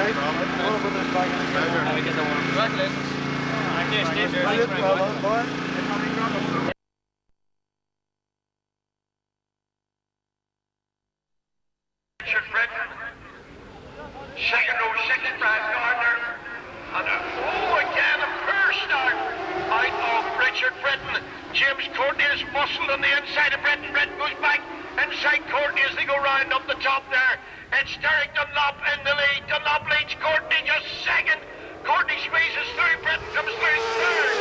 Richard Britton, second row, 6, Brad Gardner, and again a poor start out of Richard Britton. James Courtney is muscled on the inside of Britton. Britton goes back inside Courtney as they go round up the top there. It's Derek Dunlop in the lead. Dunlop leads Courtney just second. Courtney squeezes through. Britton comes through third.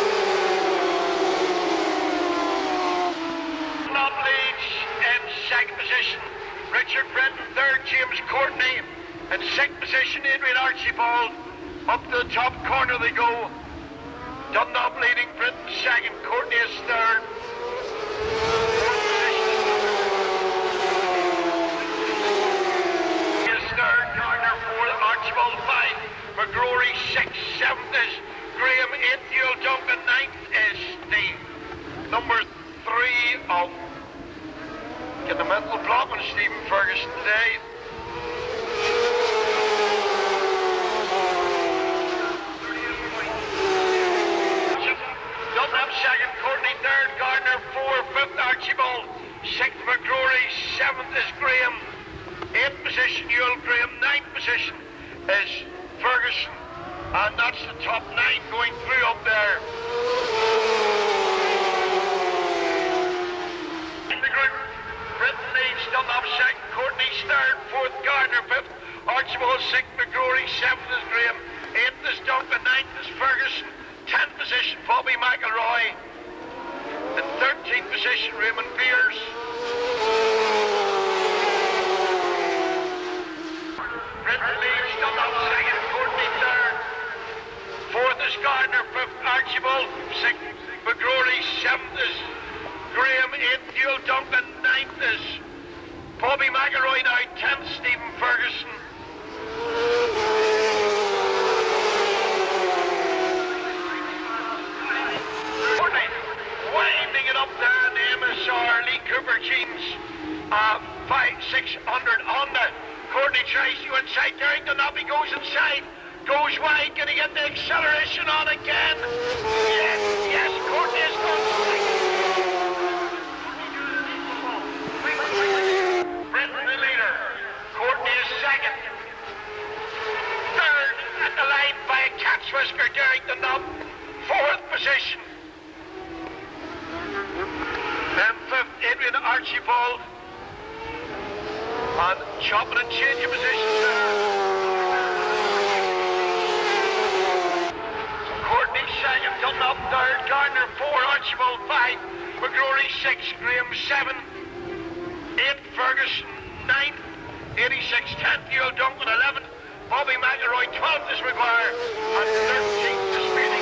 Dunlop leads in second position. Richard Britton third. James Courtney in sixth position. Adrian Archibald up to the top corner they go. Dunlop leading, Britton second. Courtney is third. Gardner 4th, Archibald 5, McGrory 6th, 7th is Graham 8th, Neil Duncan 9th is Steve. Number 3 of getting a mental block on Stephen Ferguson today. Dunlop 2nd, Courtney 3rd, Gardner 4th, 5th Archibald, 6th McGrory, 7th is Graham. 8th position, Yuel Graham. 9th position is Ferguson. And that's the top 9 going through up there. In the group, Britton leads, Dunlop 2nd, Courtney's 3rd, 4th Gardner, 5th Archibald, 6th McGrory, 7th is Graham, 8th is Duncan, 9th is Ferguson, 10th position, Bobby McElroy. In 13th position, Raymond Beers. Britton leads, Dunlop 2nd, Courtney 3rd, 4th is Gardner, 5th Archibald, 6th McGrory, 7th is Graham, 8th Neil Duncan, 9th is Bobby McElroy now, 10th Stephen Ferguson. Courtney winding it up there in the MSR, Lee Cooper jeans, 600 on the Courtney tries to go inside, Derek Dunlop, he goes inside, goes wide, can he get the acceleration on again? Yes, yes, Courtney is going Britton the leader, Courtney is 2nd. 3rd at the line by a cat's whisker, Derek Dunlop, 4th position. Then 5th, Adrian Archibald. And chopping and changing positions there. Courtney 2nd, Dunlop 3rd, Gardner 4, Archibald 5, McGrory 6, Graham 7, 8th Ferguson 9th, 86, 10th Neil Duncan 11th, Bobby McElroy 12th is McGuire, and 13th is Meaning.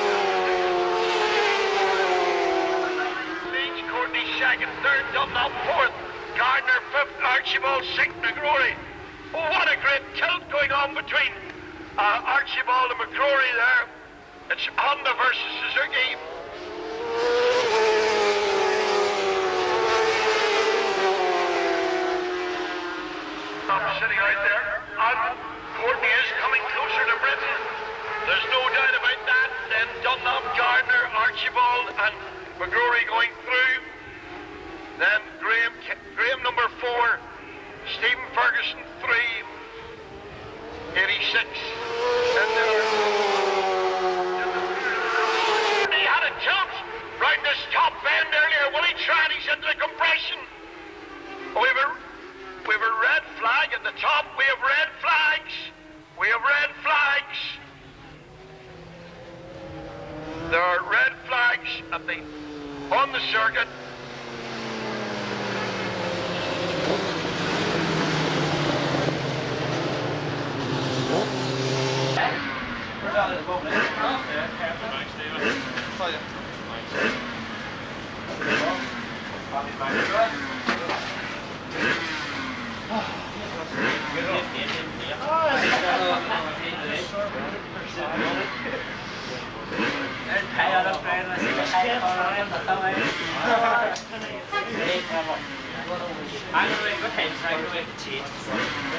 Leeds Courtney 2nd, 3rd Dunlop 4th. Gardner 5th, Archibald 6th, McGrory. Oh, what a great tilt going on between Archibald and McGrory there. It's Honda versus Suzuki. I'm sitting right there. And Courtney is coming closer to Britton. There's no doubt about that. Then Dunlop, Gardner, Archibald and McGrory going through. Then Graham number 4, Stephen Ferguson 3, 86. And he had a tilt right in this top bend earlier. Willie tried, he's into the compression. We have a red flag at the top. We have red flags. We have red flags. There are red flags on the circuit.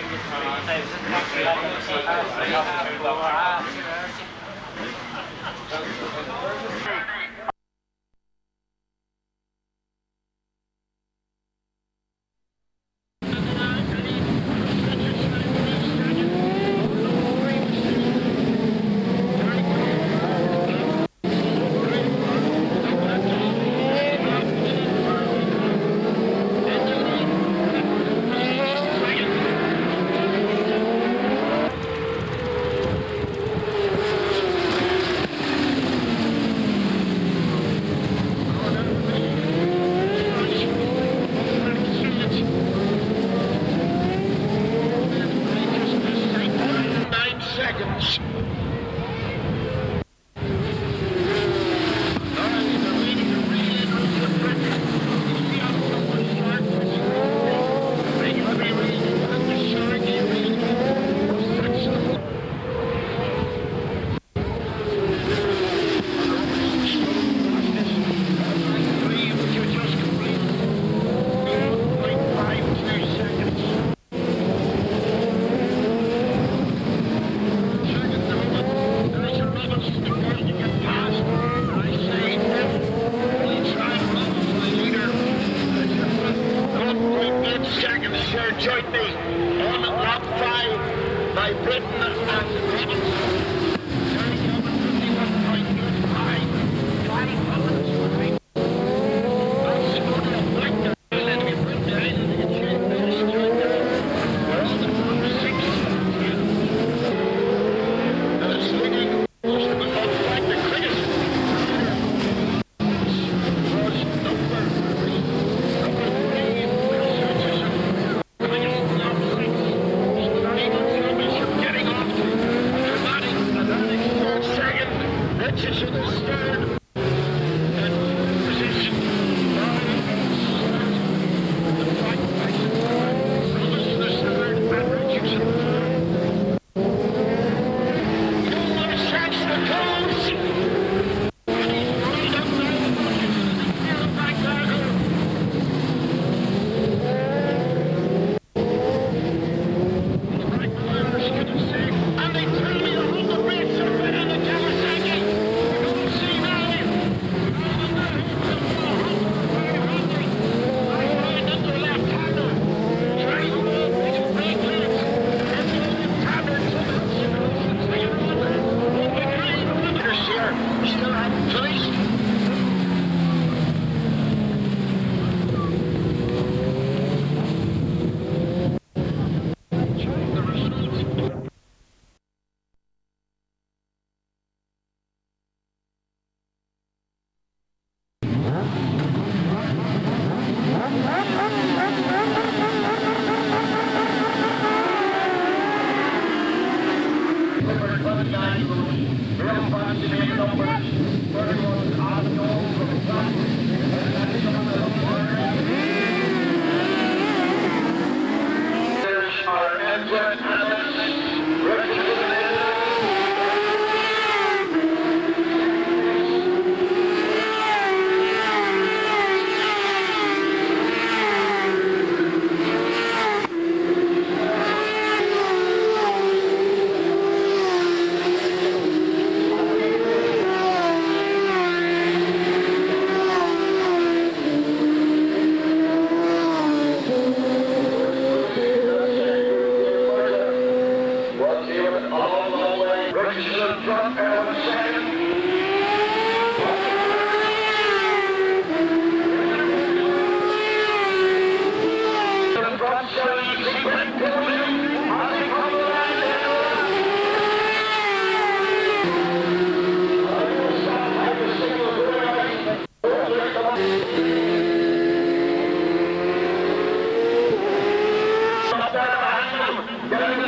Join me on lap 5 by Britain and Robinson. Turning over 51.5. 5 minutes. That's going to affect the let me put the end of the chain there, straight there. We're on the front 6. That's leading most of the back the quickest. Was number 3. Getting off to a dramatic third second. Richardson is third. And position. The fight Robinson is third and Richardson third. No more chance to close. And he's rolled up now. Back there. And they tell me all the rates are better than Kawasaki. You'll see now. Right under left-hander. Trying to move these brake legs. And the tablets of the here. Still haven't finished. The results. Get